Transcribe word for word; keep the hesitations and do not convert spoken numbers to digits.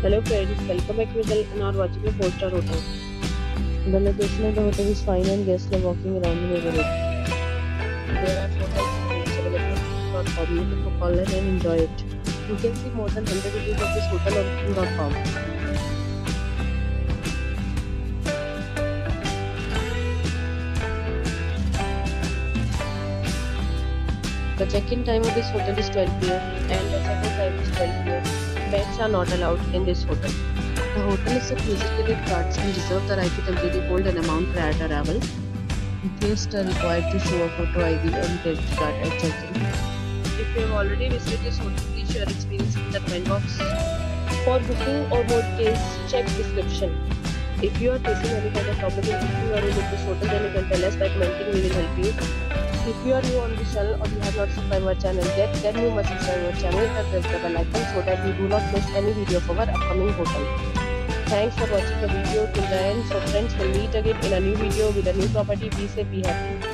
Hello friends, welcome back to Vidal and are watching a four star hotel. The location of the hotel is fine and guests love walking around the neighborhood. There are four types of rooms available on booking dot com. You can book online and enjoy it. You can see more than one hundred reviews of this hotel on booking dot com. The check-in time of this hotel is twelve p m and the check-out time is twelve p m Pets are not allowed in this hotel. The hotel accepts major credit cards and reserves the right to temporarily hold an amount prior to arrival. Guests are required to show a photo I D and credit card at check-in. If you have already visited this hotel, please share your experience in the comment box. For booking or more details, check description. If you are facing any kind of problem in booking or in this hotel, then you can tell us by commenting. We will help you. If you are new on this channel or you have not subscribed our channel yet, then you must subscribe our channel and press the bell icon so that you do not miss any video of our upcoming hotel. Thanks for watching the video till the end. So friends, will meet again in a new video with a new property. Be safe, be happy.